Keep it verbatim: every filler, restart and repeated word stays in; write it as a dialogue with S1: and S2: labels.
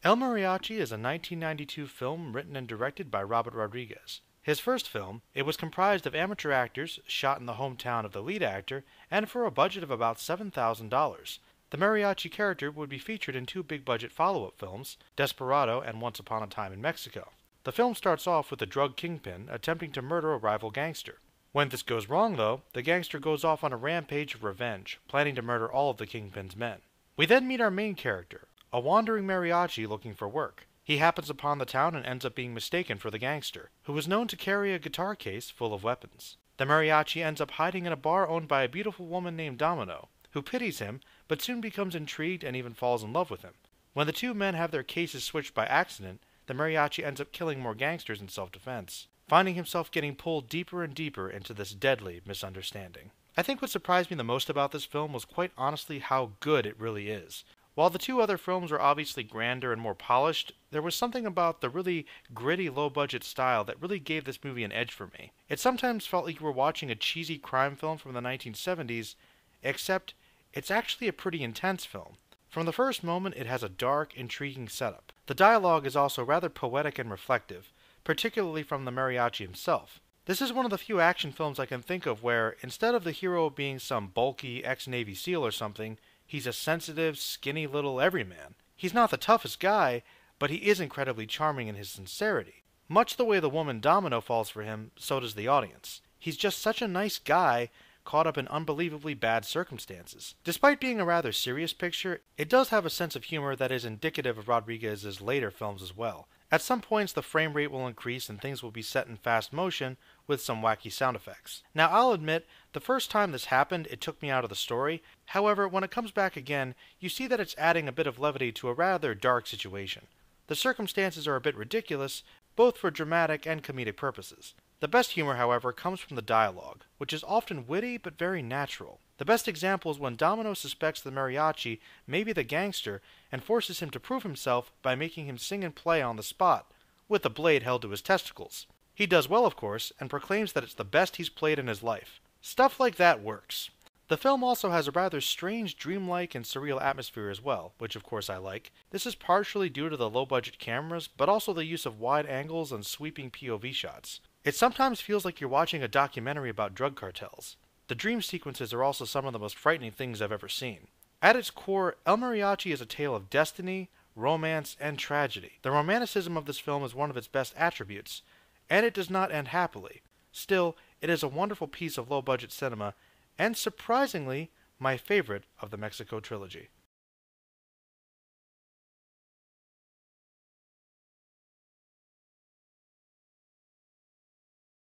S1: El Mariachi is a nineteen ninety-two film written and directed by Robert Rodriguez. His first film, it was comprised of amateur actors shot in the hometown of the lead actor and for a budget of about seven thousand dollars. The mariachi character would be featured in two big-budget follow-up films, Desperado and Once Upon a Time in Mexico. The film starts off with a drug kingpin attempting to murder a rival gangster. When this goes wrong, though, the gangster goes off on a rampage of revenge, planning to murder all of the kingpin's men. We then meet our main character, a wandering mariachi looking for work. He happens upon the town and ends up being mistaken for the gangster, who is known to carry a guitar case full of weapons. The mariachi ends up hiding in a bar owned by a beautiful woman named Domino, who pities him, but soon becomes intrigued and even falls in love with him. When the two men have their cases switched by accident, the mariachi ends up killing more gangsters in self-defense, finding himself getting pulled deeper and deeper into this deadly misunderstanding. I think what surprised me the most about this film was quite honestly how good it really is. While the two other films were obviously grander and more polished, there was something about the really gritty low-budget style that really gave this movie an edge for me. It sometimes felt like you were watching a cheesy crime film from the nineteen seventies, except it's actually a pretty intense film. From the first moment, it has a dark, intriguing setup. The dialogue is also rather poetic and reflective, particularly from the mariachi himself. This is one of the few action films I can think of where, instead of the hero being some bulky ex-Navy SEAL or something, he's a sensitive, skinny little everyman. He's not the toughest guy, but he is incredibly charming in his sincerity. Much the way the woman Domino falls for him, so does the audience. He's just such a nice guy, caught up in unbelievably bad circumstances. Despite being a rather serious picture, it does have a sense of humor that is indicative of Rodriguez's later films as well. At some points, the frame rate will increase and things will be set in fast motion with some wacky sound effects. Now, I'll admit, the first time this happened, it took me out of the story. However, when it comes back again, you see that it's adding a bit of levity to a rather dark situation. The circumstances are a bit ridiculous, both for dramatic and comedic purposes. The best humor, however, comes from the dialogue, which is often witty but very natural. The best example is when Domino suspects the mariachi may be the gangster and forces him to prove himself by making him sing and play on the spot, with a blade held to his testicles. He does well, of course, and proclaims that it's the best he's played in his life. Stuff like that works. The film also has a rather strange, dreamlike, and surreal atmosphere as well, which of course I like. This is partially due to the low-budget cameras, but also the use of wide angles and sweeping P O V shots. It sometimes feels like you're watching a documentary about drug cartels. The dream sequences are also some of the most frightening things I've ever seen. At its core, El Mariachi is a tale of destiny, romance, and tragedy. The romanticism of this film is one of its best attributes, and it does not end happily. Still, it is a wonderful piece of low-budget cinema, and surprisingly, my favorite of the Mexico trilogy.